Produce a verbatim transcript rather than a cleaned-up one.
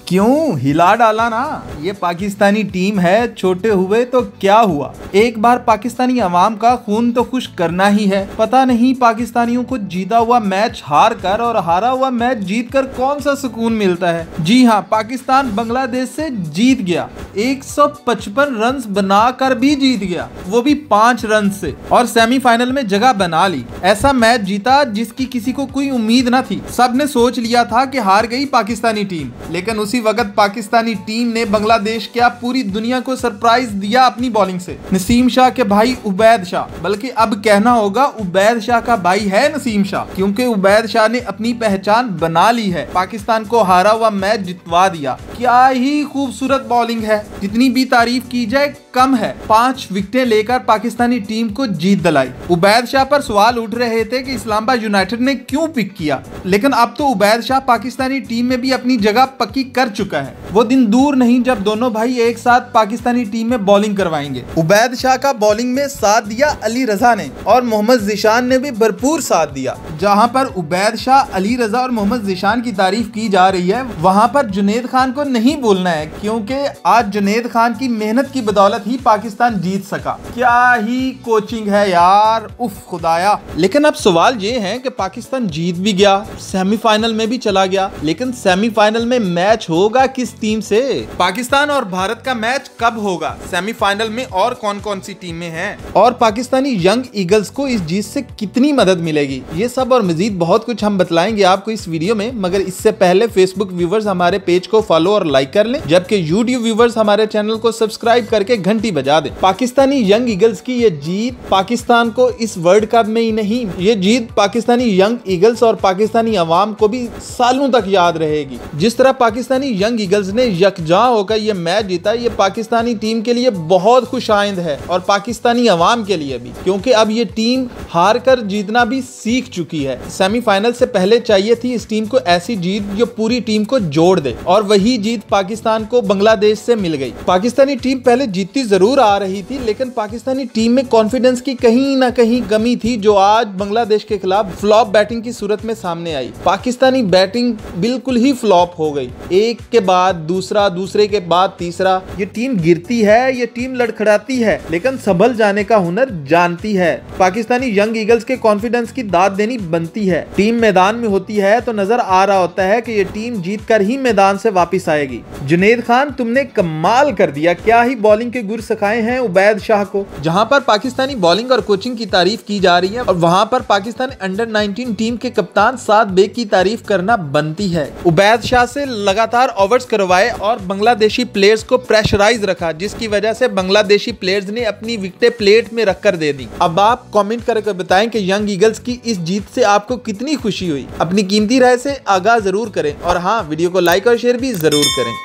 क्यों हिला डाला ना। ये पाकिस्तानी टीम है, छोटे हुए तो क्या हुआ। एक बार पाकिस्तानी अवाम का खून तो खुश करना ही है। पता नहीं पाकिस्तानियों को जीता हुआ मैच हार कर और हारा हुआ मैच जीत कर कौन सा सुकून मिलता है। जी हाँ, पाकिस्तान बांग्लादेश से जीत गया, एक सौ पचपन रन बनाकर भी जीत गया, वो भी पांच रन से, और सेमीफाइनल में जगह बना ली। ऐसा मैच जीता जिसकी किसी को कोई उम्मीद न थी। सबने सोच लिया था कि हार गई पाकिस्तानी टीम, लेकिन उसी वक्त पाकिस्तानी टीम ने बांग्लादेश क्या पूरी दुनिया को सरप्राइज दिया अपनी बॉलिंग से। नसीम शाह के भाई उबैद शाह, बल्कि अब कहना होगा उबैद शाह का भाई है नसीम शाह, क्योंकि उबैद शाह ने अपनी पहचान बना ली है। पाकिस्तान को हारा हुआ मैच जितवा दिया। क्या ही खूबसूरत बॉलिंग है, जितनी भी तारीफ की जाए कम है। पांच विकेटें लेकर पाकिस्तानी टीम को जीत दिलाई। उबैद शाह पर सवाल उठ रहे थे कि इस्लामाबाद यूनाइटेड ने क्यों पिक किया, लेकिन अब तो उबैद शाह पाकिस्तानी टीम में भी अपनी जगह पक्की कर चुका है। वो दिन दूर नहीं जब दोनों भाई एक साथ पाकिस्तानी टीम में बॉलिंग करवाएंगे। उबैद शाह का बॉलिंग में साथ दिया अली रजा ने, और मोहम्मद जिशान ने भी भरपूर साथ दिया। जहां पर उबैद शाह, अली रजा और मोहम्मद जिशान की तारीफ की जा रही है, वहां पर जुनैद खान को नहीं बोलना है, क्योंकि आज जुनैद खान की मेहनत की बदौलत ही पाकिस्तान जीत सका। क्या ही कोचिंग है यार, उफ खुदाया। लेकिन अब सवाल ये है कि पाकिस्तान जीत भी गया, सेमीफाइनल में भी चला गया, लेकिन सेमीफाइनल में मैच होगा किस टीम से? पाकिस्तान और भारत का मैच कब होगा? सेमीफाइनल में और कौन कौन सी टीमें हैं? और पाकिस्तानी यंग ईगल्स को इस जीत से कितनी मदद मिलेगी? ये सब और मजीद बहुत कुछ हम बतलाएंगे आपको इस वीडियो में, मगर इससे पहले फेसबुक व्यूवर्स हमारे पेज को फॉलो और लाइक कर लें, जबकि यूट्यूब व्यूवर्स हमारे चैनल को सब्सक्राइब करके घंटी बजा दें। पाकिस्तानी यंग ईगल्स की ये जीत पाकिस्तान को इस वर्ल्ड कप में ही नहीं, ये जीत पाकिस्तानी यंग ईगल्स और पाकिस्तानी अवाम को भी सालों तक याद रहेगी। जिस तरह पाकिस्तानी यंग ईगल्स ने यकजा होकर ये मैच जीता, ये पाकिस्तानी टीम के लिए बहुत खुशाइंद है और पाकिस्तानी अवाम के लिए भी, क्योंकि अब ये टीम हार कर जीतना भी सीख चुकी है। सेमीफाइनल से पहले चाहिए थी इस टीम को ऐसी जीत जो पूरी टीम को जोड़ दे, और वही जीत पाकिस्तान को बांग्लादेश से मिल गई। पाकिस्तानी टीम पहले जीतती जरूर आ रही थी, लेकिन पाकिस्तानी टीम में कॉन्फिडेंस की कहीं ना कहीं कमी थी, जो आज बांग्लादेश के खिलाफ फ्लॉप बैटिंग की सूरत में सामने आई। पाकिस्तानी बैटिंग बिल्कुल ही फ्लॉप हो गई, एक के बाद दूसरा, दूसरे के बाद तीसरा। ये टीम गिरती है, ये टीम लड़खड़ाती है, लेकिन संभल जाने का हुनर जानती है। पाकिस्तानी यंग ईगल्स के कॉन्फिडेंस की दाद देनी बनती है। टीम मैदान में होती है तो नजर आ रहा होता है कि ये टीम जीत कर ही मैदान से वापस आएगी। जुनैद खान, तुमने कमाल कर दिया, क्या ही बॉलिंग के गुर सिखाए हैं उबैद शाह को। जहां पर पाकिस्तानी बॉलिंग और कोचिंग की तारीफ की जा रही है, और वहां पर पाकिस्तान अंडर नाइनटीन टीम के कप्तान साद बेग की तारीफ करना बनती है। उबैद शाह से लगातार ओवर्स करवाए और बांग्लादेशी प्लेयर्स को प्रेशराइज रखा, जिसकी वजह से बांग्लादेशी प्लेयर्स ने अपनी विकेटें प्लेट में रखकर दे दी। अब आप कमेंट करके बताएं कि यंग ईगल्स की इस जीत से आपको कितनी खुशी हुई। अपनी कीमती राय से आगाह जरूर करें, और हाँ, वीडियो को लाइक और शेयर भी जरूर करें।